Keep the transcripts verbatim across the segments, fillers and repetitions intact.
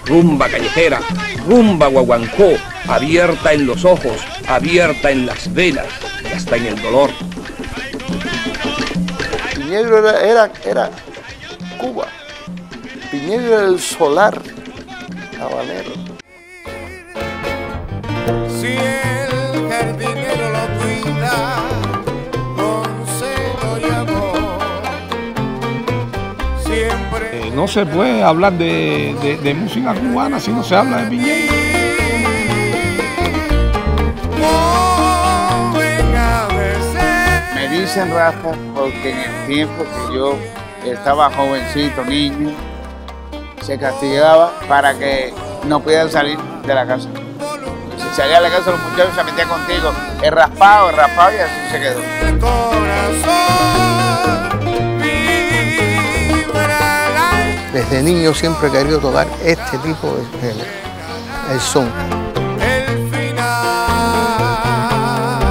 rumba callejera, rumba guaguancó, abierta en los ojos, abierta en las venas y hasta en el dolor. Piñeiro era, era, era Cuba. Piñeiro era el solar habanero. Si el jardinero lo cuida con celo y amor, siempre... Eh, no se puede hablar de, de, de música cubana si no se habla de Piñeiro. Oh, venga de ser. Me dicen Rafa porque en el tiempo que yo estaba jovencito, niño, se castigaba para que no pudieran salir de la casa. Si salía de la casa los muchachos se metían contigo, el raspado, el raspado y así se quedó. El corazón vibra la... Desde niño siempre he querido tocar este tipo de género, el son. El final.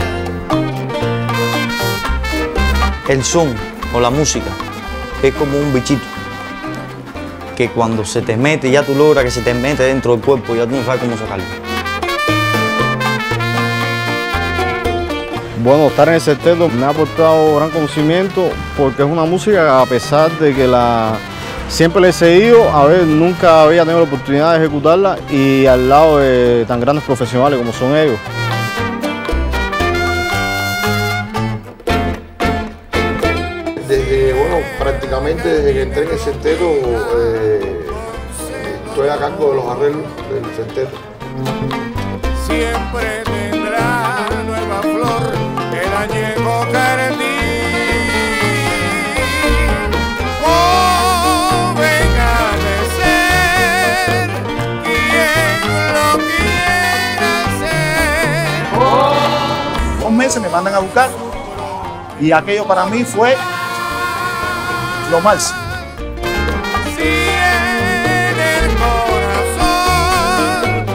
El son o la música es como un bichito que cuando se te mete, ya tú logras que se te mete dentro del cuerpo, ya tú no sabes cómo sacarlo. Bueno, estar en el sexteto me ha aportado gran conocimiento porque es una música, a pesar de que la siempre la he seguido, a ver, nunca había tenido la oportunidad de ejecutarla y al lado de tan grandes profesionales como son ellos. Desde, bueno, prácticamente desde que entré en el sexteto, eh, estoy a cargo de los arreglos del sexteto. Siempre tendrá nueva flor el añejo jardín. Oh, venga de ser quien lo quiera ser. Dos meses me mandan a buscar y aquello para mí fue lo máximo. Si en el corazón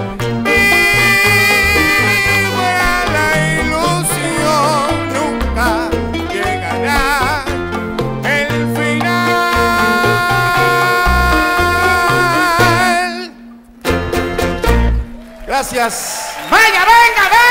vibra la ilusión, nunca llegará el final. Gracias. ¡Venga, venga, venga!